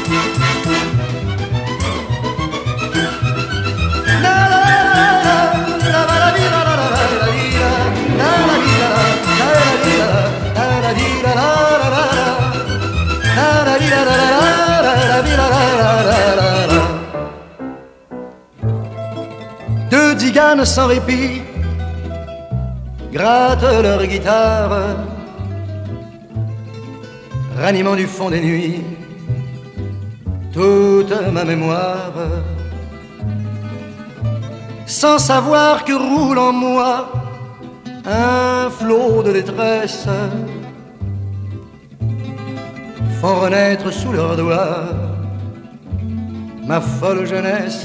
Deux diganes sans répit grattent leur guitare, ranimant du fond des nuits toute ma mémoire, sans savoir que roule en moi un flot de détresse, font renaître sous leurs doigts ma folle jeunesse.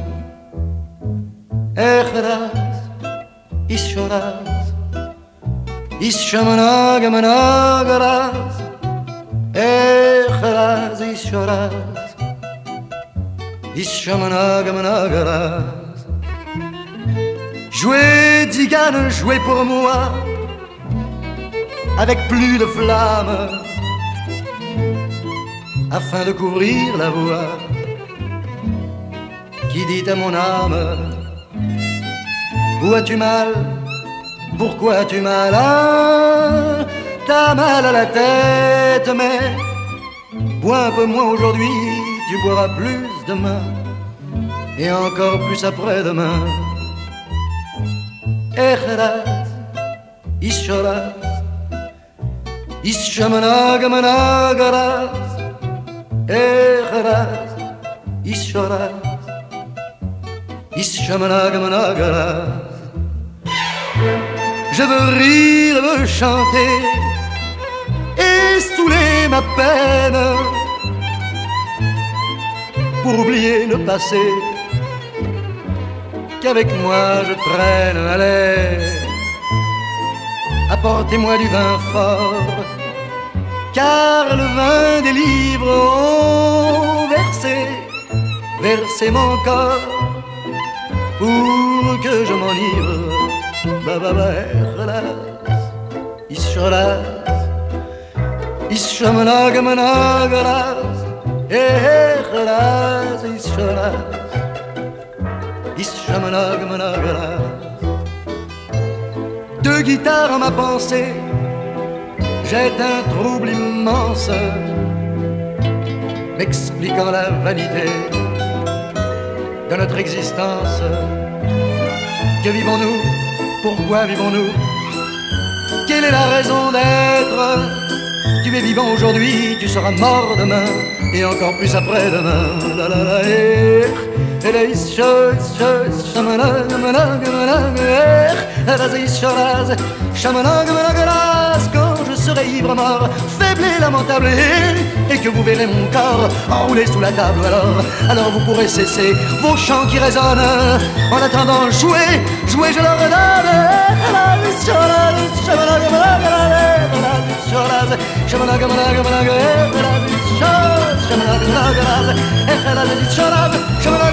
Echras, ishoras, ishamanagamanagaras, echras, ishoras, ishamanagamanagaras. Jouez, Digane, jouez pour moi, avec plus de flamme, afin de couvrir la voix qui dit à mon âme: où as-tu mal? Pourquoi as-tu mal? Ah, t'as mal à la tête, mais bois un peu moins aujourd'hui, tu boiras plus demain, et encore plus après-demain. Echeras, ishoras, ishamanagamanagas, echeras, ishoras, ishamanagamanagas. Je veux rire, veux chanter et saouler ma peine pour oublier le passé qu'avec moi je traîne. Allez, apportez-moi du vin fort, car le vin des livres ont versé mon corps pour que je m'enivre. Ishoras, ishamanagamanagas, echeras, ishoras, ishamanagamanagas. Deux guitares en ma pensée, jette un trouble immense, m'expliquant la vanité de notre existence. Que vivons-nous? Pourquoi vivons-nous? Quelle est la raison d'être? Tu es vivant aujourd'hui, tu seras mort demain, et encore plus après-demain. Quand je serai ivre mort, faible et lamentable, et que vous verrez mon corps enroulé sous la table, alors vous pourrez cesser vos chants qui résonnent. En attendant, jouez, je leur donne. Shamanag,